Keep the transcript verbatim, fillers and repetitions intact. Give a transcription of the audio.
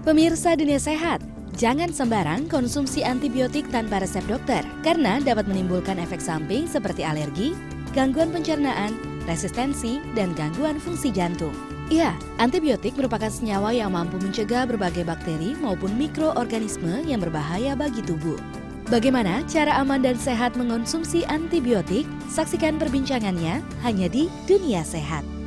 Pemirsa Dunia Sehat, jangan sembarang konsumsi antibiotik tanpa resep dokter karena dapat menimbulkan efek samping seperti alergi, gangguan pencernaan, resistensi, dan gangguan fungsi jantung. Ya, antibiotik merupakan senyawa yang mampu mencegah berbagai bakteri maupun mikroorganisme yang berbahaya bagi tubuh. Bagaimana cara aman dan sehat mengonsumsi antibiotik? Saksikan perbincangannya hanya di Dunia Sehat.